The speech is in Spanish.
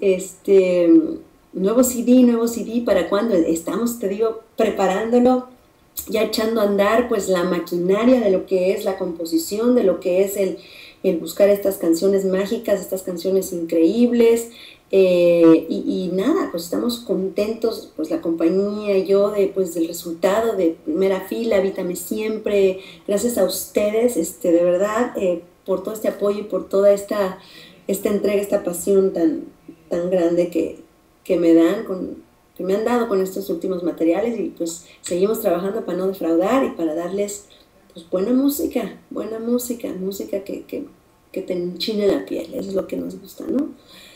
este, nuevo CD, ¿para cuándo? Estamos, te digo, preparándolo, ya echando a andar pues la maquinaria de lo que es la composición, de lo que es el buscar estas canciones mágicas, estas canciones increíbles, y nada, pues estamos contentos, pues la compañía y yo, pues del resultado de primera fila, Vítame Siempre, gracias a ustedes, de verdad, por todo este apoyo y por toda esta entrega, esta pasión tan grande que me dan que me han dado con estos últimos materiales, y pues seguimos trabajando para no defraudar y para darles pues buena música que te enchine la piel, eso es lo que nos gusta, ¿no?